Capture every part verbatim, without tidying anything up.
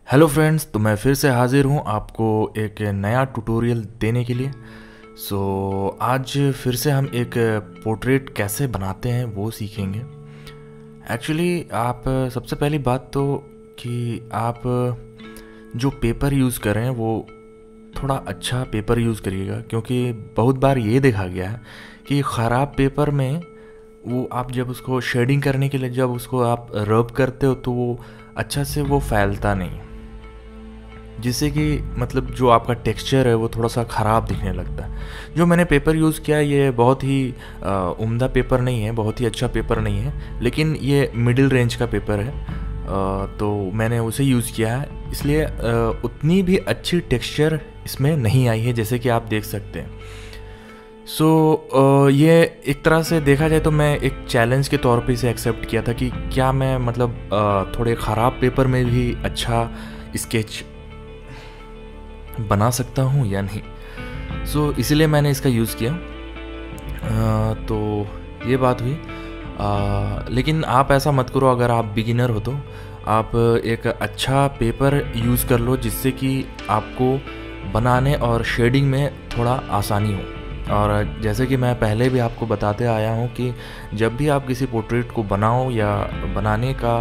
Hello friends, तो मैं फिर से हाज़िर हूँ आपको एक नया ट्यूटोरियल देने के लिए। सो आज फिर से हम एक पोर्ट्रेट कैसे बनाते हैं वो सीखेंगे। एक्चुअली आप सबसे पहली बात तो कि आप जो पेपर यूज़ करें वो थोड़ा अच्छा पेपर यूज़ करिएगा, क्योंकि बहुत बार ये देखा गया है कि ख़राब पेपर में वो आप जब उसको शेडिंग करने के लिए जब उसको आप रब करते हो तो वो अच्छा से वो फैलता नहीं, जिससे कि मतलब जो आपका टेक्सचर है वो थोड़ा सा ख़राब दिखने लगता है। जो मैंने पेपर यूज़ किया है ये बहुत ही उम्दा पेपर नहीं है, बहुत ही अच्छा पेपर नहीं है, लेकिन ये मिडिल रेंज का पेपर है। आ, तो मैंने उसे यूज़ किया है, इसलिए आ, उतनी भी अच्छी टेक्सचर इसमें नहीं आई है, जैसे कि आप देख सकते हैं। सो so, uh, ये एक तरह से देखा जाए तो मैं एक चैलेंज के तौर पे इसे एक्सेप्ट किया था कि क्या मैं मतलब uh, थोड़े ख़राब पेपर में भी अच्छा स्केच बना सकता हूँ या नहीं। सो so, इसीलिए मैंने इसका यूज़ किया। uh, तो ये बात हुई। uh, लेकिन आप ऐसा मत करो, अगर आप बिगिनर हो तो आप एक अच्छा पेपर यूज़ कर लो, जिससे कि आपको बनाने और शेडिंग में थोड़ा आसानी हो। और जैसे कि मैं पहले भी आपको बताते आया हूँ कि जब भी आप किसी पोर्ट्रेट को बनाओ या बनाने का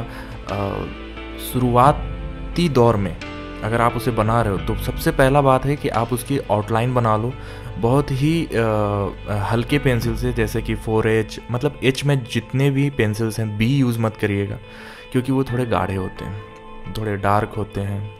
शुरुआती दौर में अगर आप उसे बना रहे हो तो सबसे पहला बात है कि आप उसकी आउटलाइन बना लो बहुत ही आ, हल्के पेंसिल से, जैसे कि फोर एच, मतलब एच में जितने भी पेंसिल्स हैं, बी यूज़ मत करिएगा क्योंकि वो थोड़े गाढ़े होते हैं, थोड़े डार्क होते हैं।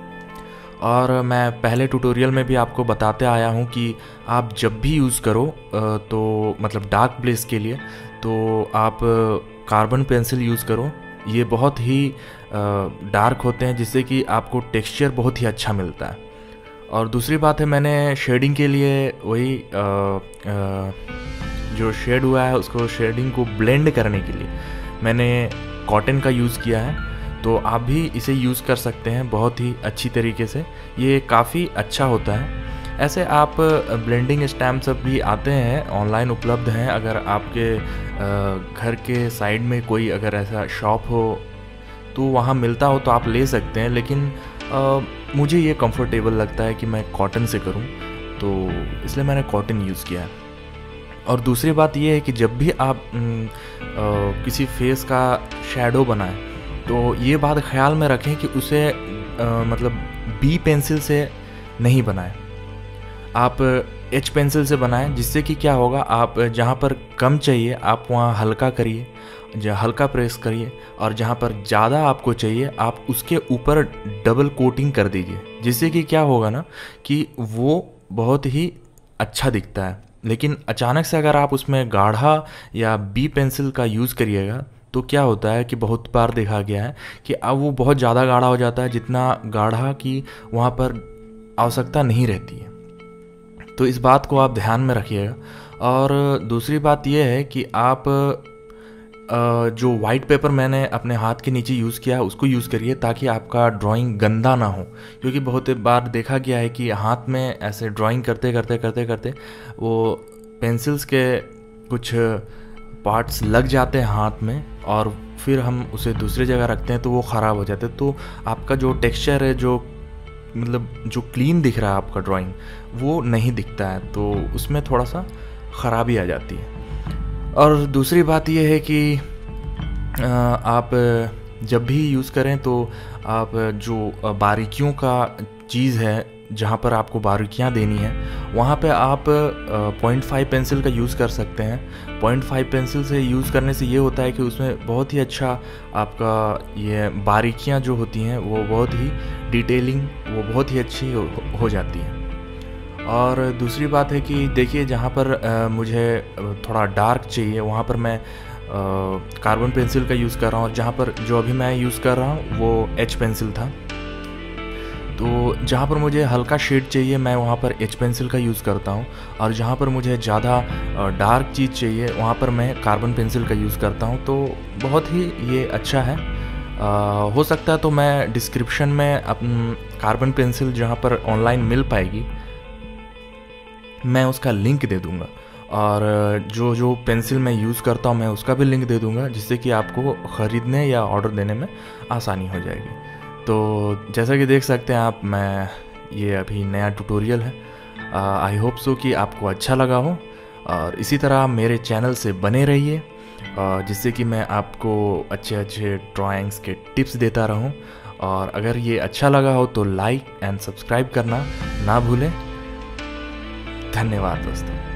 और मैं पहले ट्यूटोरियल में भी आपको बताते आया हूँ कि आप जब भी यूज़ करो तो मतलब डार्क ब्लेस के लिए तो आप कार्बन पेंसिल यूज़ करो। ये बहुत ही डार्क होते हैं, जिससे कि आपको टेक्सचर बहुत ही अच्छा मिलता है। और दूसरी बात है, मैंने शेडिंग के लिए वही आ, आ, जो शेड हुआ है उसको शेडिंग को ब्लेंड करने के लिए मैंने कॉटन का यूज़ किया है। तो आप भी इसे यूज़ कर सकते हैं बहुत ही अच्छी तरीके से, ये काफ़ी अच्छा होता है। ऐसे आप ब्लेंडिंग स्टैम्प सब भी आते हैं, ऑनलाइन उपलब्ध हैं। अगर आपके घर के साइड में कोई अगर ऐसा शॉप हो तो वहाँ मिलता हो तो आप ले सकते हैं, लेकिन आ, मुझे ये कंफर्टेबल लगता है कि मैं कॉटन से करूँ, तो इसलिए मैंने कॉटन यूज़ किया है। और दूसरी बात ये है कि जब भी आप न, आ, किसी फेस का शैडो बनाएं तो ये बात ख्याल में रखें कि उसे आ, मतलब बी पेंसिल से नहीं बनाएं, आप एच पेंसिल से बनाएं, जिससे कि क्या होगा, आप जहाँ पर कम चाहिए आप वहाँ हल्का करिए, जहाँ हल्का प्रेस करिए, और जहाँ पर ज़्यादा आपको चाहिए आप उसके ऊपर डबल कोटिंग कर दीजिए, जिससे कि क्या होगा ना कि वो बहुत ही अच्छा दिखता है। लेकिन अचानक से अगर आप उसमें गाढ़ा या बी पेंसिल का यूज़ करिएगा तो क्या होता है कि बहुत बार देखा गया है कि अब वो बहुत ज़्यादा गाढ़ा हो जाता है, जितना गाढ़ा की वहाँ पर आवश्यकता नहीं रहती है। तो इस बात को आप ध्यान में रखिएगा। और दूसरी बात यह है कि आप जो वाइट पेपर मैंने अपने हाथ के नीचे यूज़ किया है उसको यूज़ करिए, ताकि आपका ड्राइंग गंदा ना हो। क्योंकि बहुत बार देखा गया है कि हाथ में ऐसे ड्राइंग करते करते करते करते वो पेंसिल्स के कुछ पार्ट्स लग जाते हैं हाथ में, और फिर हम उसे दूसरी जगह रखते हैं तो वो ख़राब हो जाते हैं। तो आपका जो टेक्सचर है, जो मतलब जो क्लीन दिख रहा है आपका ड्राइंग, वो नहीं दिखता है, तो उसमें थोड़ा सा ख़राबी आ जाती है। और दूसरी बात ये है कि आप जब भी यूज़ करें तो आप जो बारीकियों का चीज़ है, जहाँ पर आपको बारीकियाँ देनी है, वहाँ पे आप पॉइंट फाइव पेंसिल का यूज़ कर सकते हैं। पॉइंट फाइव पेंसिल से यूज़ करने से ये होता है कि उसमें बहुत ही अच्छा आपका ये बारीकियाँ जो होती हैं वो बहुत ही डिटेलिंग, वो बहुत ही अच्छी हो, हो जाती है। और दूसरी बात है कि देखिए, जहाँ पर आ, मुझे थोड़ा डार्क चाहिए वहाँ पर मैं कार्बन पेंसिल का यूज़ कर रहा हूँ, और जहाँ पर जो अभी मैं यूज़ कर रहा हूँ वो एच पेंसिल था। तो जहाँ पर मुझे हल्का शेड चाहिए मैं वहाँ पर एच पेंसिल का यूज़ करता हूँ, और जहाँ पर मुझे ज़्यादा डार्क चीज़ चाहिए वहाँ पर मैं कार्बन पेंसिल का यूज़ करता हूँ। तो बहुत ही ये अच्छा है। आ, हो सकता है तो मैं डिस्क्रिप्शन में अपन कार्बन पेंसिल जहाँ पर ऑनलाइन मिल पाएगी मैं उसका लिंक दे दूँगा, और जो जो पेंसिल मैं यूज़ करता हूँ मैं उसका भी लिंक दे दूँगा, जिससे कि आपको ख़रीदने या ऑर्डर देने में आसानी हो जाएगी। तो जैसा कि देख सकते हैं आप, मैं ये अभी नया ट्यूटोरियल है। आई होप सो कि आपको अच्छा लगा हो, और इसी तरह आप मेरे चैनल से बने रहिए, अ, जिससे कि मैं आपको अच्छे अच्छे ड्राइंग्स के टिप्स देता रहूं। और अगर ये अच्छा लगा हो तो लाइक एंड सब्सक्राइब करना ना भूलें। धन्यवाद दोस्तों।